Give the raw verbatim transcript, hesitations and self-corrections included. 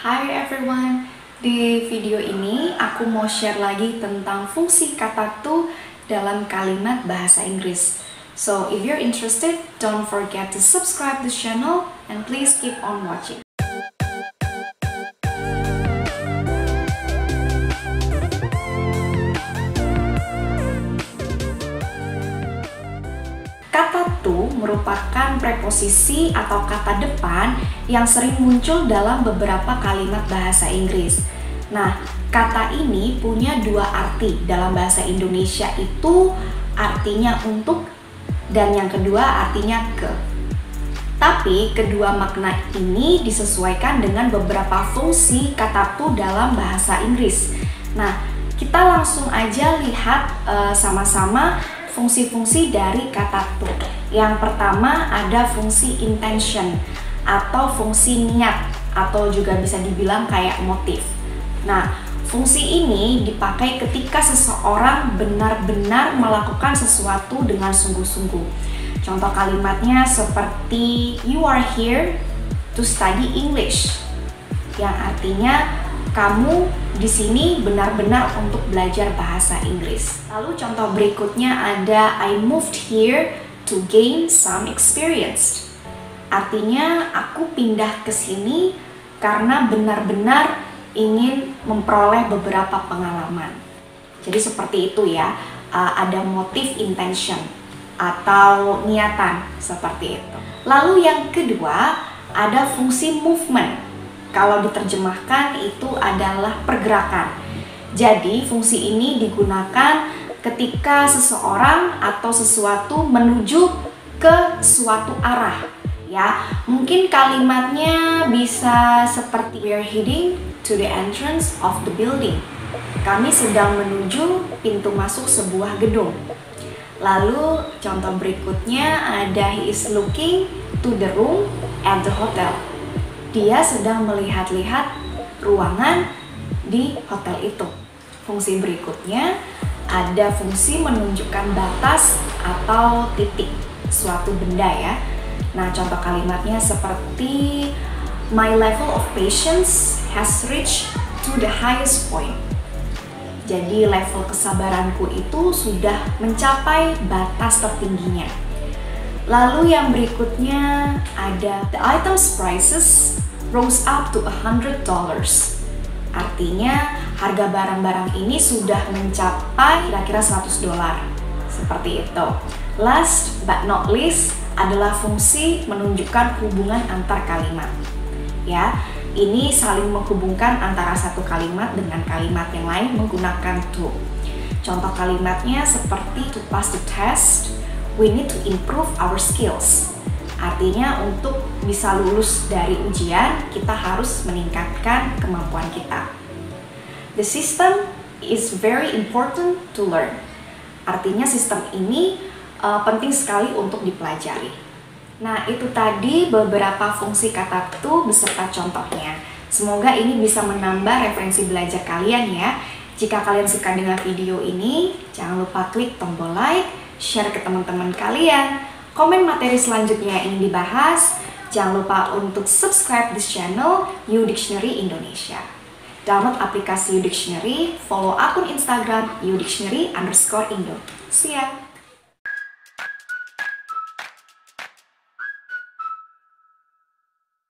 Hi everyone, di video ini aku mau share lagi tentang fungsi kata to dalam kalimat bahasa Inggris. So if you're interested, don't forget to subscribe this channel and please keep on watching. Kata to merupakan preposisi atau kata depan yang sering muncul dalam beberapa kalimat bahasa Inggris. Nah, kata ini punya dua arti. Dalam bahasa Indonesia itu artinya untuk dan yang kedua artinya ke. Tapi kedua makna ini disesuaikan dengan beberapa fungsi kata to dalam bahasa Inggris. Nah, kita langsung aja lihat uh, sama-sama fungsi-fungsi dari kata to. Yang pertama ada fungsi intention atau fungsi niat atau juga bisa dibilang kayak motif. Nah, fungsi ini dipakai ketika seseorang benar-benar melakukan sesuatu dengan sungguh-sungguh. Contoh kalimatnya seperti you are here to study English, yang artinya kamu di sini benar-benar untuk belajar bahasa Inggris. Lalu contoh berikutnya ada I moved here to gain some experience. Artinya aku pindah ke sini karena benar-benar ingin memperoleh beberapa pengalaman. Jadi seperti itu ya, ada motif intention atau niatan seperti itu. Lalu yang kedua ada fungsi movement. Kalau diterjemahkan itu adalah pergerakan. Jadi fungsi ini digunakan ketika seseorang atau sesuatu menuju ke suatu arah. Ya, mungkin kalimatnya bisa seperti we are heading to the entrance of the building. Kami sedang menuju pintu masuk sebuah gedung. Lalu contoh berikutnya ada he is looking to the room at the hotel. Dia sedang melihat-lihat ruangan di hotel itu. Fungsi berikutnya ada fungsi menunjukkan batas atau titik suatu benda ya. Nah, contoh kalimatnya seperti my level of patience has reached to the highest point. Jadi level kesabaranku itu sudah mencapai batas tertingginya. Lalu yang berikutnya ada the items prices rose up to a hundred dollars. Artinya harga barang-barang ini sudah mencapai kira-kira seratus dolar. Seperti itu. Last but not least adalah fungsi menunjukkan hubungan antar kalimat. Ya, ini saling menghubungkan antara satu kalimat dengan kalimat yang lain menggunakan to. Contoh kalimatnya seperti to pass the test, we need to improve our skills. Artinya untuk bisa lulus dari ujian, kita harus meningkatkan kemampuan kita. The system is very important to learn. Artinya sistem ini uh, penting sekali untuk dipelajari. Nah, itu tadi beberapa fungsi kata to beserta contohnya. Semoga ini bisa menambah referensi belajar kalian ya. Jika kalian suka dengan video ini, jangan lupa klik tombol like, share ke teman-teman kalian, komen materi selanjutnya yang ingin dibahas. Jangan lupa untuk subscribe this channel YouDictionary Indonesia. Download aplikasi YouDictionary, follow akun Instagram YouDictionary underscore Indo. See ya!